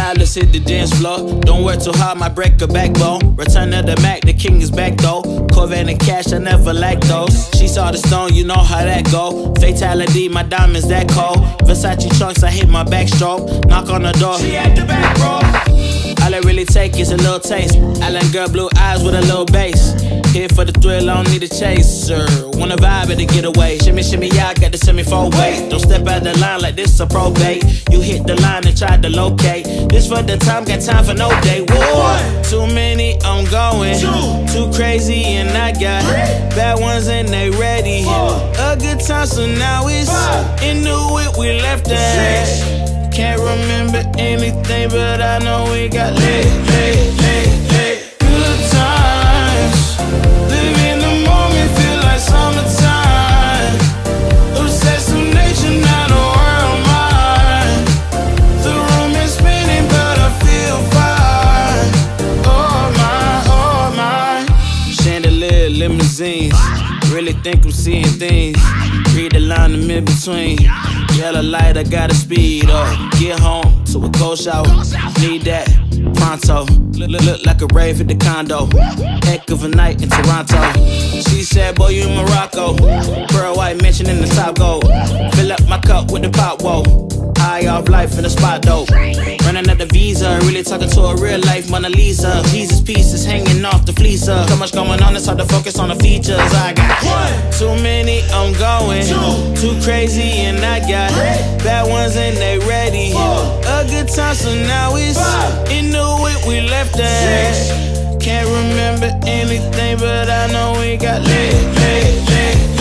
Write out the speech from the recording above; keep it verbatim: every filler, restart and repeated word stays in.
Now let's hit the dance floor. Don't work too hard, might break a backbone. Return of the Mac, the king is back though. Corvette and cash, I never lack those. She saw the stone, you know how that go. Fatality, my diamonds that cold. Versace trunks, I hit my backstroke. Knock on the door, she at the back, bro. All I really take is a little taste. Island girl, blue eyes with a little bass. Here for the thrill, I don't need a chaser. Wanna vibe at the getaway. Shimmy, shimmy, yeah, I got the semi-four way. Don't step out the line like this a probate. You hit the line and try to locate. This for the time, got time for no day. One, too many, I'm going. Two, too crazy and I got bad ones and they ready. A good time, so now it's into it, we left that. Can't remember anything, but I know we got lit, lit, lit, lit. Good times, live in the moment, feel like summertime. Obsessed with nature, not a world mine. The room is spinning, but I feel fine. Oh my, oh my. Chandelier, limousines, really think I'm seeing things. Read the line in mid-between. Yellow light, I gotta speed up. Get home to a cold shower. Need that pronto. Look, look, look like a rave at the condo. Heck of a night in Toronto. She said, boy, you in Morocco. Pearl white mention in the top gold. Fill up my cup with the pop, whoa. High off life in the spot, dope. Running out the visa, really talking to a real life Mona Lisa. Jesus pieces hanging off the fleecer. So much going on, it's hard to focus on the features. I got one, too many, I'm going. Two, too crazy and I got bad ones and they ready. A good time, so now it's into it, we left that. Can't remember anything, but I know we got lit, lit, lit.